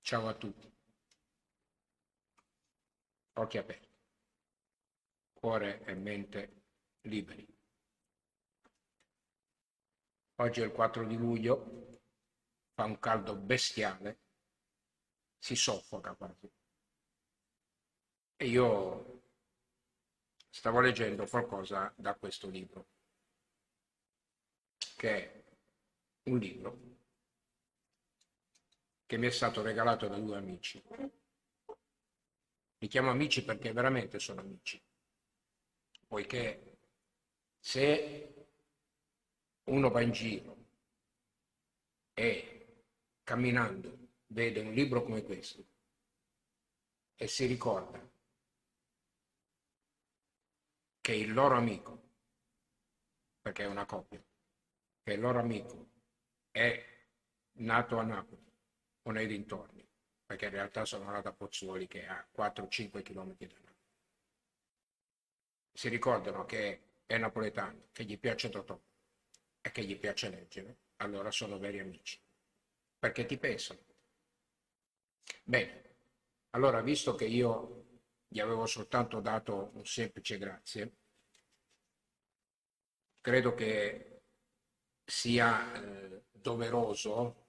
Ciao a tutti, occhi aperti, cuore e mente liberi. Oggi è il 4 di luglio, fa un caldo bestiale, si soffoca quasi. E io stavo leggendo qualcosa da questo libro, che è un libro che mi è stato regalato da due amici. Li chiamo amici perché veramente sono amici, poiché se uno va in giro e camminando vede un libro come questo e si ricorda che il loro amico, perché è una coppia, che il loro amico è nato a Napoli o nei dintorni, perché in realtà sono nato a Pozzuoli che è a 4-5 km da Napoli. Si ricordano che è napoletano, che gli piace Totò e che gli piace leggere, allora sono veri amici, perché ti pensano. Bene, allora visto che io gli avevo soltanto dato un semplice grazie, credo che sia doveroso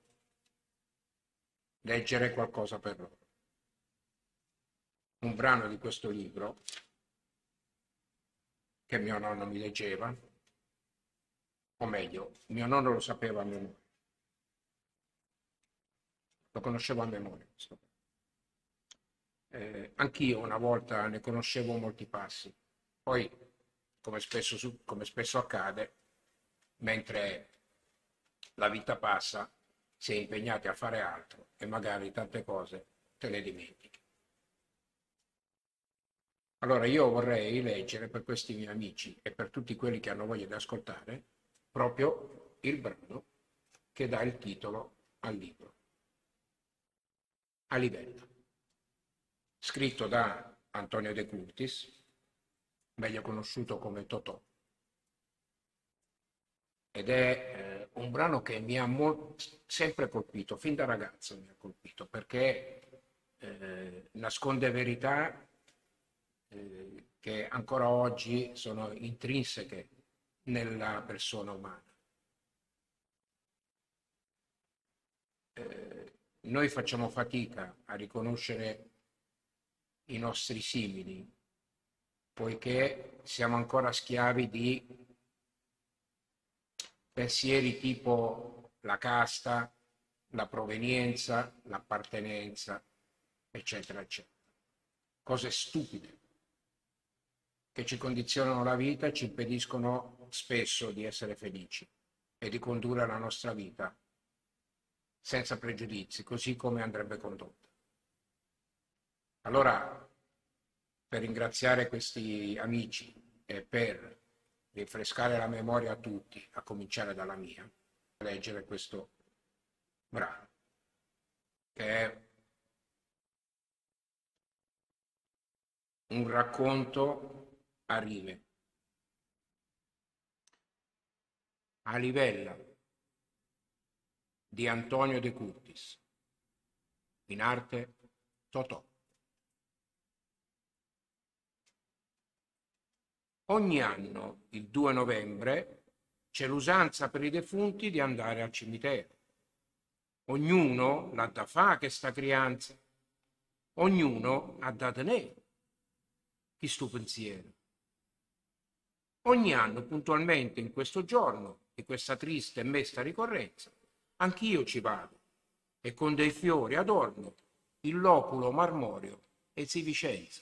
leggere qualcosa per loro. Un brano di questo libro che mio nonno mi leggeva, o meglio, mio nonno lo sapeva a memoria, lo conoscevo a memoria. Anch'io una volta ne conoscevo molti passi, poi come spesso accade, mentre la vita passa, si è impegnati a fare altro e magari tante cose te le dimentichi. Allora io vorrei leggere per questi miei amici e per tutti quelli che hanno voglia di ascoltare proprio il brano che dà il titolo al libro. A livello. Scritto da Antonio De Curtis, meglio conosciuto come Totò. Ed è un brano che mi ha sempre colpito, fin da ragazzo mi ha colpito, perché nasconde verità che ancora oggi sono intrinseche nella persona umana. Noi facciamo fatica a riconoscere i nostri simili, poiché siamo ancora schiavi di pensieri tipo la casta, la provenienza, l'appartenenza, eccetera, eccetera. Cose stupide che ci condizionano la vita e ci impediscono spesso di essere felici e di condurre la nostra vita senza pregiudizi, così come andrebbe condotta. Allora, per ringraziare questi amici e per rinfrescare la memoria a tutti, a cominciare dalla mia, leggere questo brano, che è un racconto a rime. A Livella di Antonio De Curtis, in arte Totò. Ogni anno, il 2 novembre, c'è l'usanza per i defunti di andare al cimitero. Ognuno l'ha da fa che sta crianza, ognuno ha da tenere chi sto pensiero. Ogni anno, puntualmente in questo giorno di questa triste e mesta ricorrenza, anch'io ci vado e con dei fiori adorno il loculo marmoreo e si Vicenza.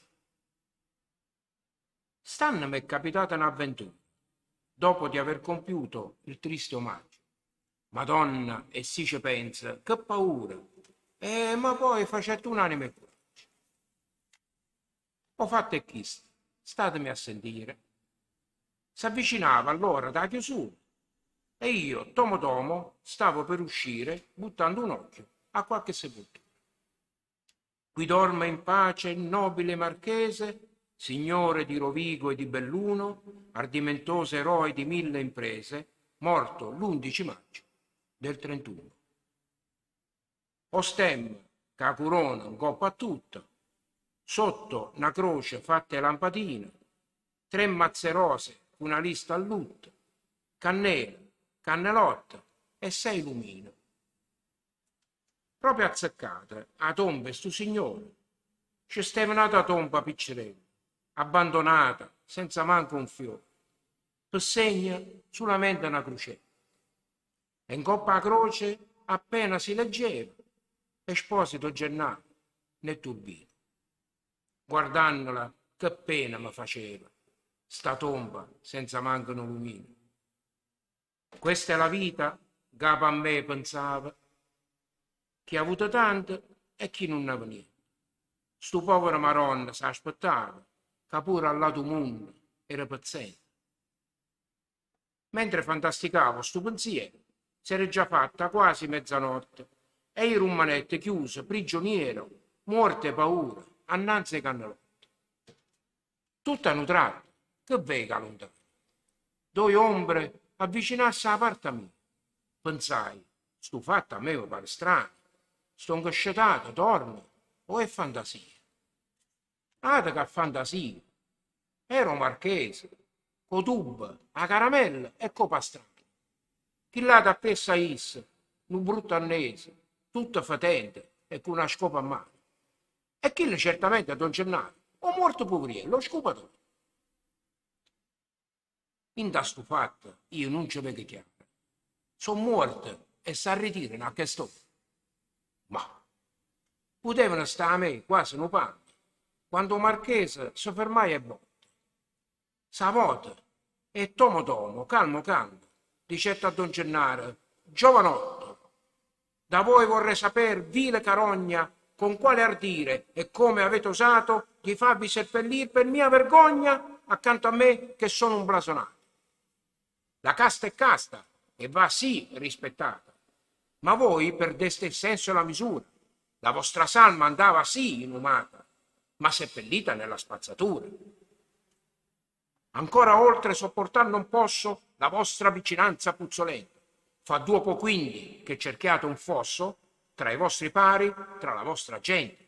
Stanno m'è capitata un'avventura, dopo di aver compiuto il triste omaggio. Madonna, e si ci pensa, che paura! Ma poi facette un'anime qua. Ho fatto e chiste, statemi a sentire. S'avvicinava all'ora da chiusura e io, tomo tomo, stavo per uscire buttando un occhio a qualche sepoltura. Qui dorme in pace il nobile marchese, signore di Rovigo e di Belluno, ardimentoso eroe di 1000 imprese, morto l'11 maggio del 31. Ostemma, che la corona un coppa a tutta, sotto una croce fatta lampadina, 3 mazze rose, una lista a lutto, cannelle, cannelotta e 6 lumine. Proprio azzeccate a tomba stu signore. Ci stava una tomba piccerella, abbandonata, senza manco un fiore, per segna solamente una crocetta. E in coppa a croce appena si leggeva, Esposito Gennaro né turbino. Guardandola, che pena mi faceva, sta tomba senza manco un lumino. Questa è la vita, capo a me pensava, chi ha avuto tanto e chi non ne aveva niente. Sto povero Maronna si aspettava, che pure al lato mondo era paziente. Mentre fantasticavo sto pensiero, si era già fatta quasi mezzanotte e il rumanetto chiuso, prigioniero, morte e paura, annanzi ai cannellotti. Tutta nutrata, che vega lontano. 2 ombre avvicinarsi alla parte mia. Pensai, sto fatto a me mi pare strano, sto incascettato, dormo, o è fantasia? Ata che fantasia, ero marchese, co tuba, a caramella e co pastrano. Chi là da pessa is, un brutto annese, tutto fatente e con una scopa a mano. E chi certamente a Don Gennaro, o morto poveriello, lo scopatore. In da sto fatto io non ci vedo chiaro. Sono morto e si ritirano a questo. Ma potevano stare a me quasi un panno, quando il marchese si fermai e botte. Savota e tomo, calmo, dicette a Don Gennaro, giovanotto, da voi vorrei sapere, vile carogna, con quale ardire e come avete osato di farvi seppellire per mia vergogna accanto a me che sono un blasonato. La casta è casta e va sì rispettata, ma voi perdeste il senso e la misura. La vostra salma andava sì inumata, ma seppellita nella spazzatura. Ancora oltre sopportar non posso la vostra vicinanza puzzolente. Fa dopo quindi che cerchiate un fosso tra i vostri pari, tra la vostra gente.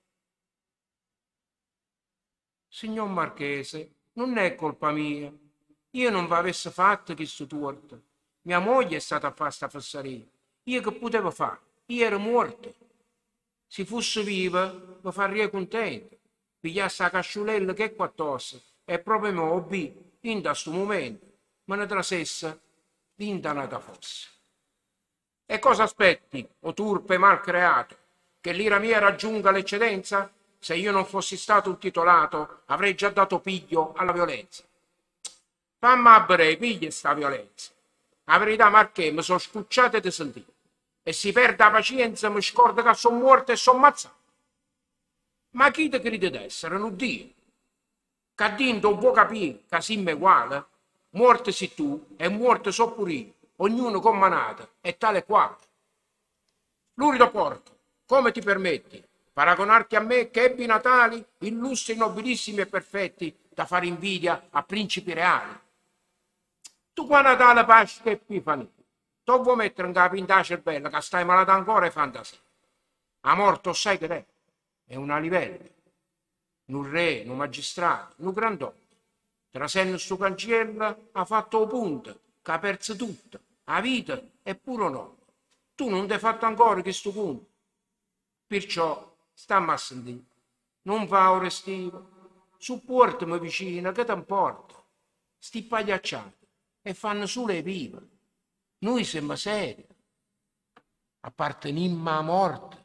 Signor Marchese, non è colpa mia. Io non vi avessi fatto questo torto. Mia moglie è stata a fare sta fesseria. Io che potevo fare? Io ero morto. Se fosse viva, mi farei contento. Pigliasse la casciulella che è qua addosso e proprio mo, obbì, in questo momento, me ne trasessa l'indanata fosse. E cosa aspetti, o turpe mal creato? Che l'ira mia raggiunga l'eccedenza? Se io non fossi stato un titolato, avrei già dato piglio alla violenza. Fammi a breve, piglia sta violenza. La verità, Marché, mi sono scucciate di sentire. E si perde la pazienza, mi scorda che sono morto e sono ammazzato. Ma chi ti crede d'essere? Non Dio. Che Dio non può capire che siamo uguali. Morte sei tu e morte so pure io. Ognuno con manata e tale quale. Lurido porco, come ti permetti paragonarti a me che ebbi natali illustri, nobilissimi e perfetti da fare invidia a principi reali? Tu qua Natale, Pasqua e Epifania, tu vuoi mettere in capo in ta cervella che stai malata ancora e fantasia? A morto sai che è una livella, un re, un magistrato, un grand'uomo. Trasenne sto cancello ha fatto o punto, che ha perso tutto, la vita e pure no. Tu non ti hai fatto ancora questo punto. Perciò stammi a sentire, non fa ora estivo, supportami vicino che ti importa. Sti pagliacciati e fanno solo le vive. Noi siamo seri, appartenimmo a morte.